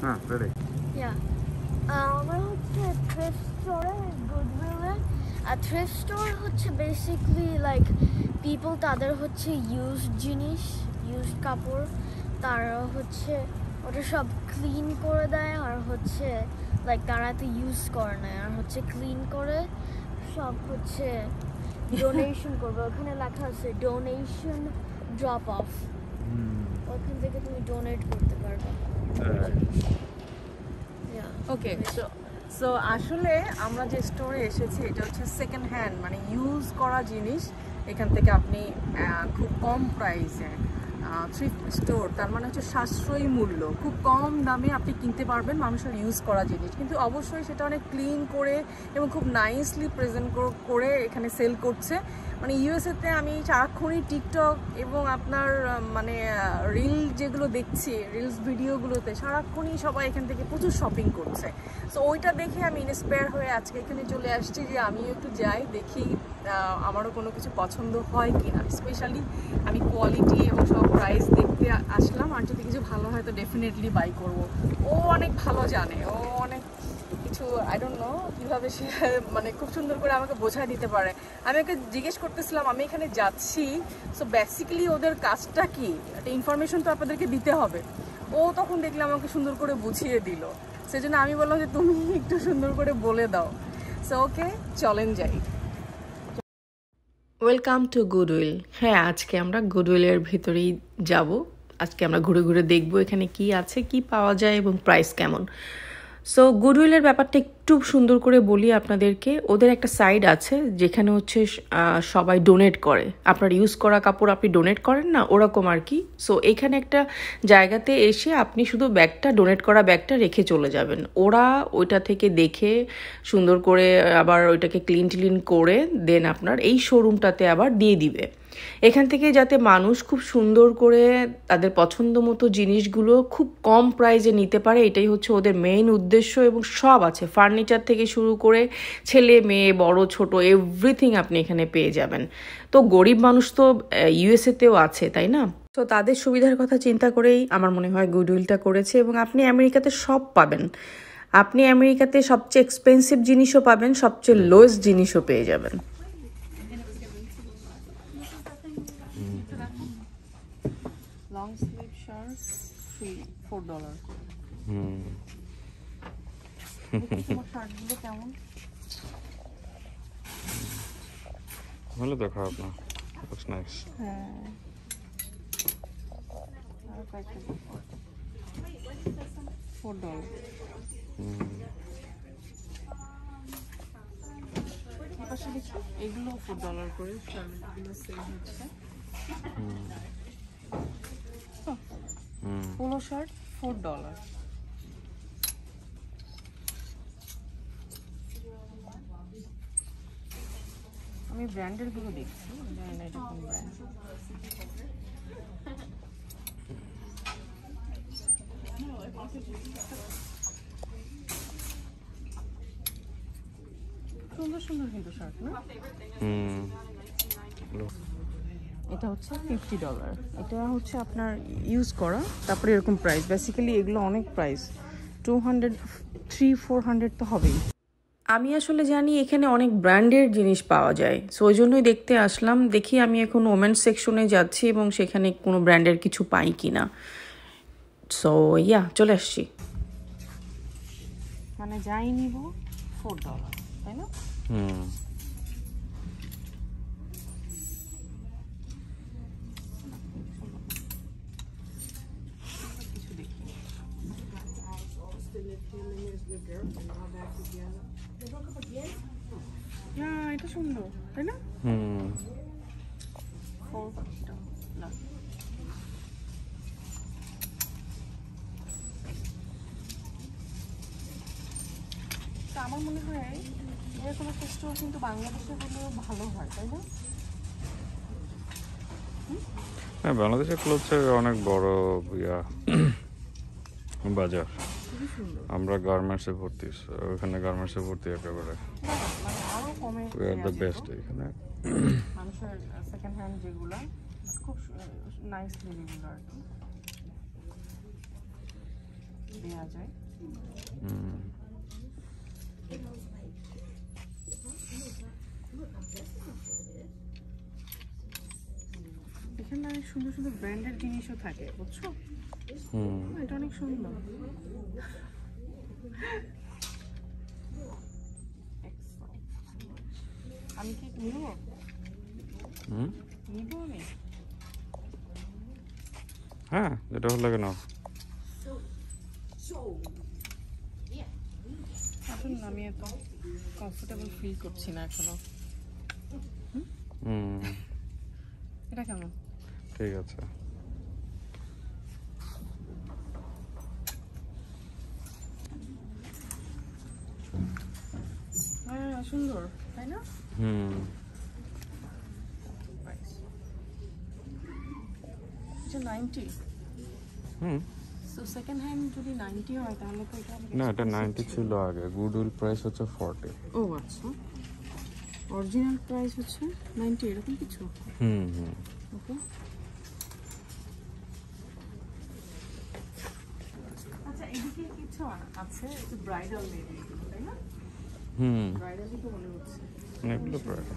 হ্যাঁ রেডি ইয়া আমার হচ্ছে থ্রিফট স্টোরে গুডউইলে আর থ্রিফট স্টোর হচ্ছে বেসিক্যালি লাইক পিপল তাদের হচ্ছে ইউজড জিনিস ইউজড কাপড় তারা হচ্ছে ওটা সব ক্লিন করে দেয় আর হচ্ছে লাইক তারা তো ইউজ করে না আর হচ্ছে ক্লিন করে সব হচ্ছে ডোনেশন করবে ওখানে লেখা আছে ডোনেশন ড্রপ অফ ওখান থেকে তুমি ডোনেট করতে পারবে ওকে সো আসলে আমরা যে স্টোরে এসেছি এটা হচ্ছে সেকেন্ড হ্যান্ড মানে ইউজ করা জিনিস এখান থেকে আপনি খুব কম প্রাইসে থ্রিফট স্টোর তার মানে হচ্ছে সাশ্রয়ী মূল্য খুব কম দামে আপনি কিনতে পারবেন মানুষের ইউজ করা জিনিস কিন্তু অবশ্যই সেটা অনেক ক্লিন করে এবং খুব নাইসলি প্রেজেন্ট করে এখানে সেল করছে মানে ইউএসএতে আমি সারাক্ষণই টিকটক এবং আপনার মানে রিল যেগুলো দেখছি রিলস ভিডিওগুলোতে সারাক্ষণই সবাই এখান থেকে প্রচুর শপিং করছে সো ওইটা দেখে আমি ইন্সপায়ার হয়ে আজকে এখানে চলে আসছি যে আমিও একটু যাই দেখি আমারও কোনো কিছু পছন্দ হয় কি না স্পেশালি আমি কোয়ালিটি এবং সব প্রাইস দেখতে আসলাম আর যদি কিছু ভালো হয় তো ডেফিনেটলি বাই করব ও অনেক ভালো জানে ও অনেক কিছু আই ডোন্ট নো কীভাবে সে মানে খুব সুন্দর করে আমাকে বোঝায় দিতে পারে আমি ওকে জিজ্ঞেস করতেছিলাম আমি এখানে যাচ্ছি সো বেসিক্যালি ওদের কাজটা কি একটা ইনফরমেশন তো আপনাদেরকে দিতে হবে ও তখন দেখলাম আমাকে সুন্দর করে বুঝিয়ে দিল সেজন্য আমি বললাম যে তুমি একটু সুন্দর করে বলে দাও সো ওকে চলেন যাই ওয়েলকাম টু গুডউইল হ্যাঁ আজকে আমরা গুডউইলের ভিতরেই যাব আজকে আমরা ঘুরে ঘুরে দেখব এখানে কি আছে কি পাওয়া যায় এবং প্রাইস কেমন সো গুডউইলের ব্যাপারটা একটু সুন্দর করে বলি আপনাদেরকে ওদের একটা সাইড আছে যেখানে হচ্ছে সবাই ডোনেট করে আপনার ইউজ করা কাপড় আপনি ডোনেট করেন না ওরকম আর কি সো এখানে একটা জায়গাতে এসে আপনি শুধু ব্যাগটা ডোনেট করা ব্যাগটা রেখে চলে যাবেন ওরা ওইটা থেকে দেখে সুন্দর করে আবার ওইটাকে ক্লিন করে দেন আপনার এই শোরুমটাতে আবার দিয়ে দিবে এখান থেকে যাতে মানুষ খুব সুন্দর করে তাদের পছন্দ মতো জিনিসগুলো খুব কম প্রাইসে নিতে পারে এটাই হচ্ছে ওদের মেইন উদ্দেশ্য এবং সব আছে ফার্নিচার থেকে শুরু করে ছেলে মেয়ে বড় ছোট এভরিথিং আপনি এখানে পেয়ে যাবেন তো গরিব মানুষ তো ইউএসএতেও আছে তাই না তো তাদের সুবিধার কথা চিন্তা করেই আমার মনে হয় গুডউইলটা করেছে এবং আপনি আমেরিকাতে সব পাবেন আপনি আমেরিকাতে সবচেয়ে এক্সপেন্সিভ জিনিসও পাবেন সবচেয়ে লোয়েস্ট জিনিসও পেয়ে যাবেন long sleeve shirts free $4 শার্টগুলো কেমন ভালো তো খারাপ না looks nice হ্যাঁ আর কয়েকটা $4 পাশে দেখো এগুলো $4 করে শার্টগুলো সেল হচ্ছে পোলো শার্ট $4 আমি ব্র্যান্ডের গুলো দেখছি জানি না এটা কোন ব্র্যান্ড সুন্দর সুন্দর কিন্তু শার্ট না এটা হচ্ছে $50 এটা হচ্ছে আপনার ইউজ করা তারপরে এরকম প্রাইস বেসিক্যালি এগুলো অনেক প্রাইস 200-300-400 তো হবেই আমি আসলে জানি এখানে অনেক ব্র্যান্ডের জিনিস পাওয়া যায় সো ওই জন্যই দেখতে আসলাম দেখি আমি এখন ওমেন্স সেকশনে যাচ্ছি এবং সেখানে কোনো ব্র্যান্ডের কিছু পাই কিনা সো ইয়া চলে আসছি মানে যাই নিব $4 তাই না এটা সুন্দর তাই না আমার মনে হয় এরকম একটা স্টোর কিন্তু বাংলাদেশে হলেও ভালো হয় তাই না হ্যাঁ বাংলাদেশের ক্লোথসের অনেক বড় বাজার আমরা গার্মেন্টসে ভর্তি ওখানে গার্মেন্টসে ভর্তি একেবারে we are the best এখানে মানুষের সেকেন্ড হ্যান্ড যেগুলো খুব নাইসলি যেগুলো আর কি দেওয়া যায়। এখানে অনেক সুন্দর সুন্দর ব্র্যান্ডের জিনিসও থাকে, বুঝছো? এটা অনেক সুন্দর। আমি কি নিব? নিব আমি? হ্যাঁ, যেটা ভালো লাগে নাও। আসলে আমি এত কমফোর্টেবল ফিল করছি না এখনো। এটা কেমন? ঠিক আছে। হ্যাঁ, সুন্দর, তাই না? এটা 90। সো সেকেন্ড হ্যান্ড যদি 90 হয় তাহলে তো এটা না, এটা 90 ছিল আগে। গুডউইল প্রাইস হচ্ছে 40। ও আচ্ছা, অরিজিনাল প্রাইস হচ্ছে 90, এরকম কিছু। ওকে, আচ্ছা এদিকে কিছু আছে একটু ব্রাইডাল মেবি, তাই না? ব্রাইডালই তো মনে হচ্ছে। এগুলো ব্রাইডাল।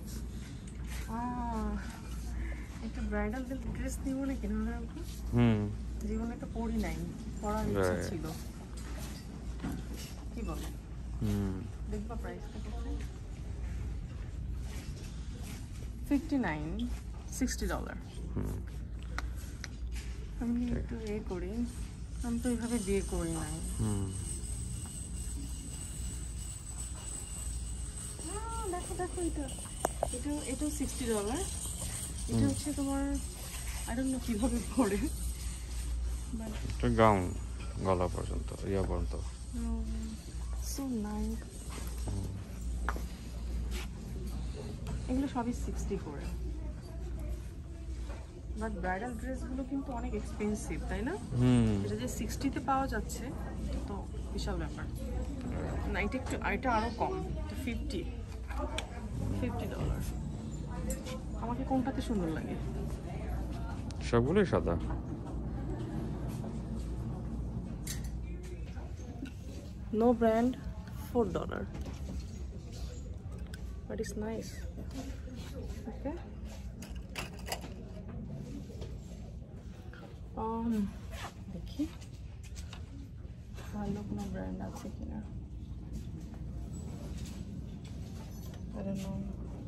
একটা ব্রাইডাল ড্রেস দিব নাকি না? জীবনে তো পরি নাই, পরার ইচ্ছা ছিল। কি বলো? দেখবা প্রাইসটা কত? $59-60। আমি একটু করি, আমি তো এইভাবে বিয়ে করি নাই। দেখো দেখো, এটাও $60। এটা হচ্ছে তোমার, আই ডোন্ট নো কিভাবে পড়ে, এটা গাউন গলা পর্যন্ত, ইয়া পর্যন্ত। So nice. এগুলো সবই 60 করে। বাট ব্রাইডাল ড্রেসগুলো কিন্তু অনেক এক্সপেন্সিভ, তাই না? এটা যে 60-তে পাওয়া যাচ্ছে এটা তো বিশাল ব্যাপার। না, এটা আরো কম, এটা $50। আমাকে কোনটাতে সুন্দর লাগে? সবগুলোই সাদা। No brand, $4. But it's nice. Okay. দেখি ভালো কোনো ব্র্যান্ড আছে কিনা। I don't know.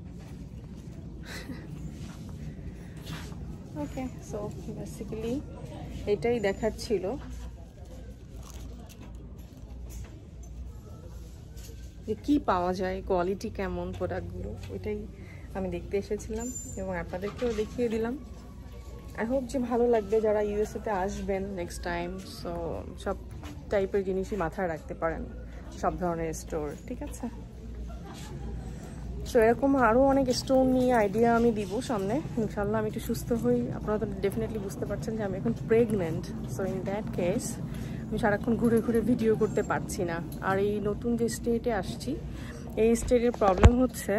Okay, so basically এটাই দেখাচ্ছিল যে কি পাওয়া যায়, কোয়ালিটি কেমন প্রোডাক্টগুলো, ওইটাই আমি দেখতে এসেছিলাম এবং আপনাদেরকেও দেখিয়ে দিলাম। আই হোপ যে ভালো লাগবে যারা ইউএসএতে আসবেন নেক্সট টাইম। সো সব টাইপের জিনিসই মাথায় রাখতে পারেন, সব ধরনের স্টোর, ঠিক আছে? সো এরকম আরও অনেক স্টোর নিয়ে আইডিয়া আমি দিব সামনে ইনশাল্লাহ। আমি একটু সুস্থ হই, আপনারা তো ডেফিনেটলি বুঝতে পারছেন যে আমি এখন pregnant. So in that case আমি সারাক্ষণ ঘুরে ঘুরে ভিডিও করতে পারছি না। আর এই নতুন যে স্টেটে আসছি, এই স্টেটের প্রবলেম হচ্ছে,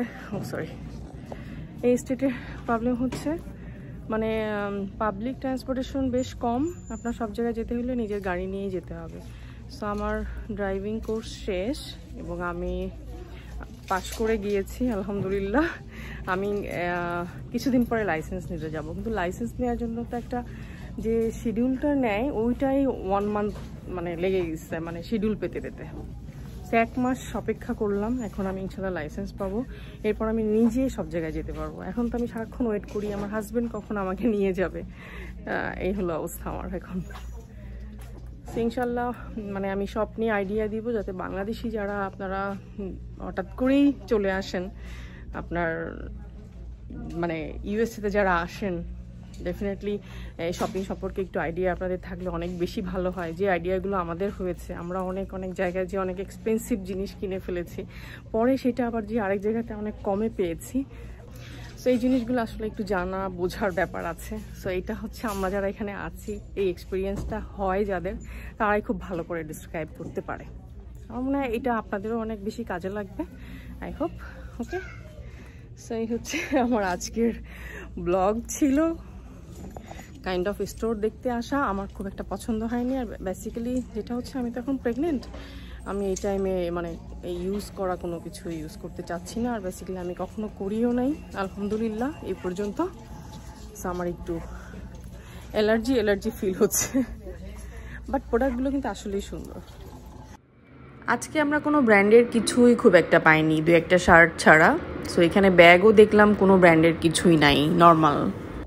এই স্টেটের প্রবলেম হচ্ছে মানে পাবলিক ট্রান্সপোর্টেশন বেশ কম। আপনার সব জায়গায় যেতে হলে নিজের গাড়ি নিয়েই যেতে হবে। সো আমার ড্রাইভিং কোর্স শেষ এবং আমি পাশ করে গিয়েছি আলহামদুলিল্লাহ। আমি কিছুদিন পরে লাইসেন্স নিতে যাব, কিন্তু লাইসেন্স নেওয়ার জন্য তো একটা যে শিডিউলটা নেয় ওইটাই 1 মান্থ মানে লেগে গেছে, মানে শিডিউল পেতে পেতে। 1 মাস অপেক্ষা করলাম, এখন আমি ইনশাল্লাহ লাইসেন্স পাবো। এরপর আমি নিজে সব জায়গায় যেতে পারবো। এখন তো আমি সারাক্ষণ ওয়েট করি আমার হাজব্যান্ড কখন আমাকে নিয়ে যাবে, এই হলো অবস্থা আমার এখন। ইনশাল্লাহ মানে আমি সব নিয়ে আইডিয়া দিব যাতে বাংলাদেশি যারা আপনারা হঠাৎ করেই চলে আসেন, আপনার মানে ইউএসএতে যারা আসেন, ডেফিনেটলি শপিং সম্পর্কে একটু আইডিয়া আপনাদের থাকলে অনেক বেশি ভালো হয়। যে আইডিয়াগুলো আমাদের হয়েছে, আমরা অনেক জায়গায় যে অনেক এক্সপেন্সিভ জিনিস কিনে ফেলেছি, পরে সেটা আবার যে আরেক জায়গাতে অনেক কমে পেয়েছি। সো এই জিনিসগুলো আসলে একটু জানা বোঝার ব্যাপার আছে। সো এটা হচ্ছে আমরা যারা এখানে আছি, এই এক্সপিরিয়েন্সটা হয় যাদের, তারাই খুব ভালো করে ডিসক্রাইব করতে পারে। আমার মনে হয় এটা আপনাদেরও অনেক বেশি কাজে লাগবে, আই হোপ। ওকে, সো এই হচ্ছে আমার আজকের ব্লগ ছিল। কাইন্ড অফ স্টোর দেখতে আসা আমার খুব একটা পছন্দ হয়নি। আর বেসিক্যালি যেটা হচ্ছে আমি তো এখন প্রেগনেন্ট, আমি এই টাইমে মানে ইউজ করা কোনো কিছু ইউজ করতে চাচ্ছি না। আর বেসিক্যালি আমি কখনো করিও নাই আলহামদুলিল্লাহ এই পর্যন্ত। সো আমার একটু অ্যালার্জি ফিল হচ্ছে, বাট প্রোডাক্টগুলো কিন্তু আসলেই সুন্দর। আজকে আমরা কোনো ব্র্যান্ডের কিছুই খুব একটা পাইনি, দু একটা শার্ট ছাড়া। সো এখানে ব্যাগও দেখলাম কোনো ব্র্যান্ডের কিছুই নাই, নর্মাল।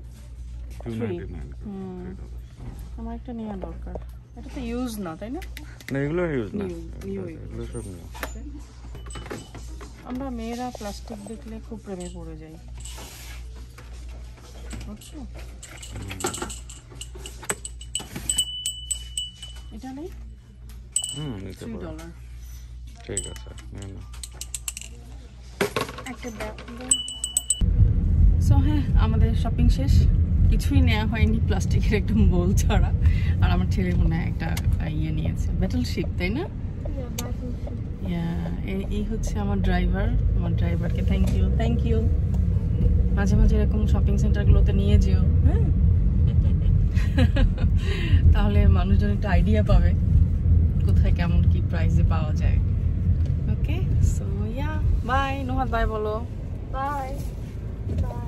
আমার একটা নেওয়া দরকার, এটা তো ইউজ না তাই না? না এগুলো ইউজ না, এগুলো সব নিউ। আমরা মেয়েরা প্লাস্টিক দেখলে খুব প্রেমে পড়ে যাই, বুঝছো? এটা নেই, নিতে $3 পারো। ঠিক আছে, নিয়ে নাও। একটা ব্যাগ। সো হ্যাঁ, আমাদের শপিং শেষ, কিছুই নেওয়া হয়নি প্লাস্টিকের একটা বোল ছাড়া। আর আমার ছেলে মনে হয় একটা ইয়ে নিয়েছে, ব্যাটলশিপ, তাই না? এই হচ্ছে আমার ড্রাইভার। আমার ড্রাইভারকে থ্যাংক ইউ। মাঝে মাঝে এরকম শপিং সেন্টারগুলোতে নিয়ে যেও, হ্যাঁ? তাহলে মানুষজন একটা আইডিয়া পাবে কোথায় কেমন কি প্রাইসে পাওয়া যায়। Okay, so bye. নোহাদ বাই বলো। বাই।